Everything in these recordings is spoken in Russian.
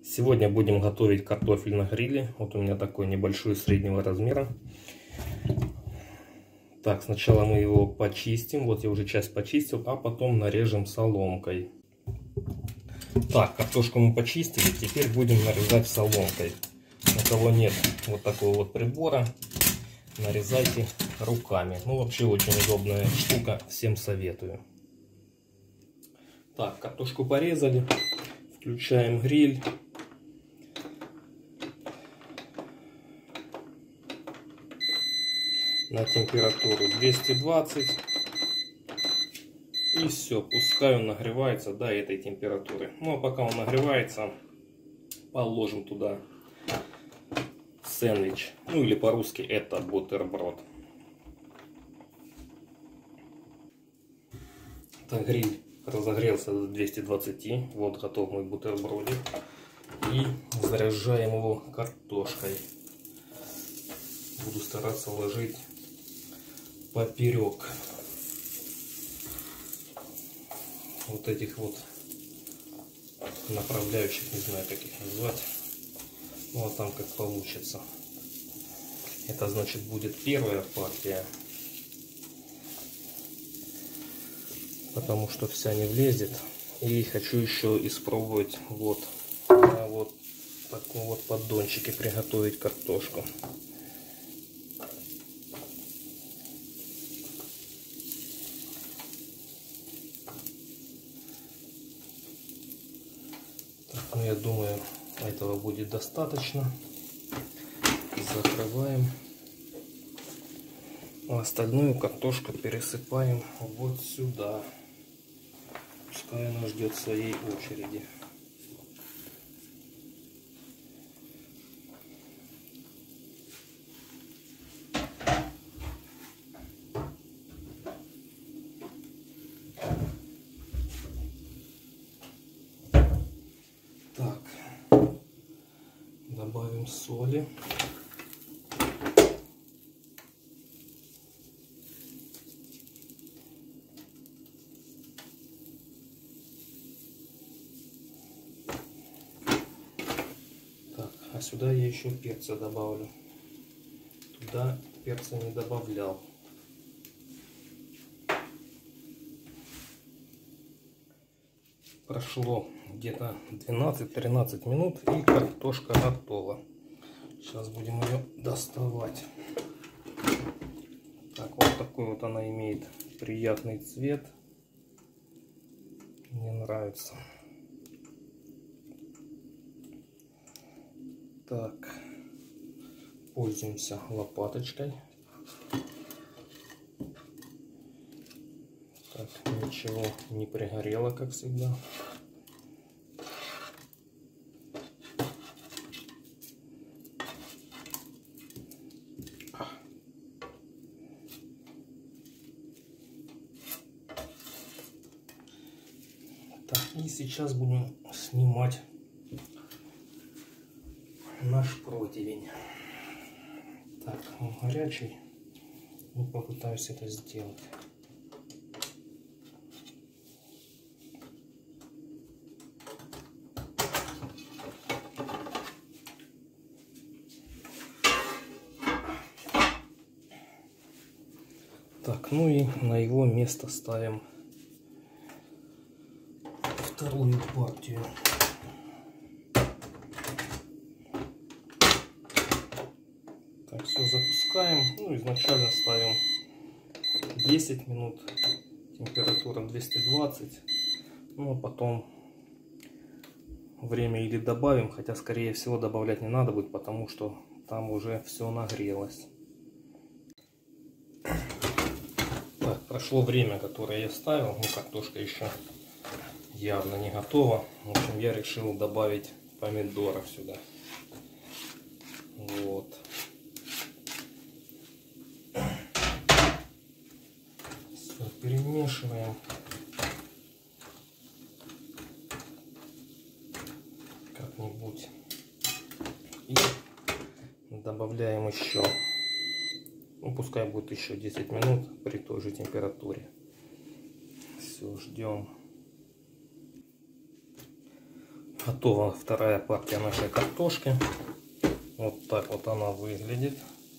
Сегодня будем готовить картофель на гриле. Вот у меня такой небольшой среднего размера. Так, сначала мы его почистим. Вот я уже часть почистил, а потом нарежем соломкой. Так, картошку мы почистили. Теперь будем нарезать соломкой. У кого нет вот такого вот прибора, нарезайте руками. Ну, вообще очень удобная штука. Всем советую. Так, картошку порезали. Включаем гриль. На температуру 220. И все, пускай он нагревается до этой температуры. Ну а пока он нагревается, положим туда сэндвич. Ну или по-русски это бутерброд. Так, гриль разогрелся до 220. Вот готов мой бутербродик. И заряжаем его картошкой. Буду стараться ложить поперек вот этих вот направляющих, не знаю, как их назвать. Ну а там как получится. Это значит будет первая партия, потому что вся не влезет. И хочу еще испробовать вот в таком вот поддончике приготовить картошку. Ну, я думаю, этого будет достаточно. Закрываем. А остальную картошку пересыпаем вот сюда. Пускай она ждет своей очереди. Так, добавим соли. Так, а сюда я еще перца добавлю. Туда перца не добавлял. Прошло где-то 12-13 минут, и картошка готова. Сейчас будем ее доставать. Так, вот такой вот она имеет приятный цвет. Мне нравится. Так, пользуемся лопаточкой. Так, ничего не пригорело, как всегда. Так, и сейчас будем снимать наш противень. Так, он горячий. Ну, попытаюсь это сделать. Так, ну и на его место ставим вторую партию. Так, все запускаем. Ну, изначально ставим 10 минут, температура 220. Ну, а потом время или добавим, хотя скорее всего добавлять не надо будет, потому что там уже все нагрелось. Так, прошло время, которое я ставил, но картошка еще явно не готова. В общем, я решил добавить помидоров сюда. Вот. Все перемешиваем. Как-нибудь. И добавляем еще. Ну, пускай будет еще 10 минут при той же температуре. Все, ждем. Готова вторая партия нашей картошки. Вот так вот она выглядит.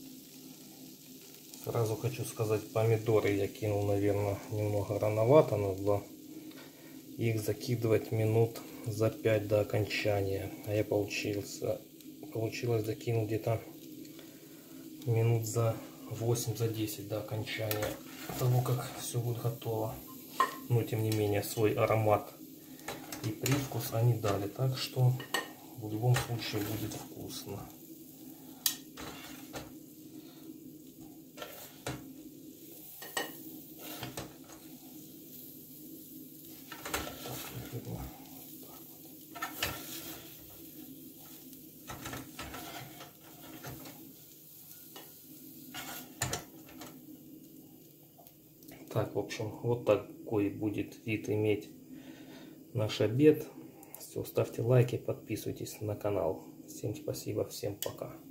Сразу хочу сказать, помидоры я кинул, наверное, немного рановато. Надо было их закидывать минут за 5 до окончания. А я получилось закинул где-то минут за 8, за 10 до окончания того, как все будет готово. Но тем не менее свой аромат и привкус они дали. Так что в любом случае будет вкусно. Так, в общем, вот такой будет вид иметь наш обед. Все, ставьте лайки, подписывайтесь на канал. Всем спасибо, всем пока.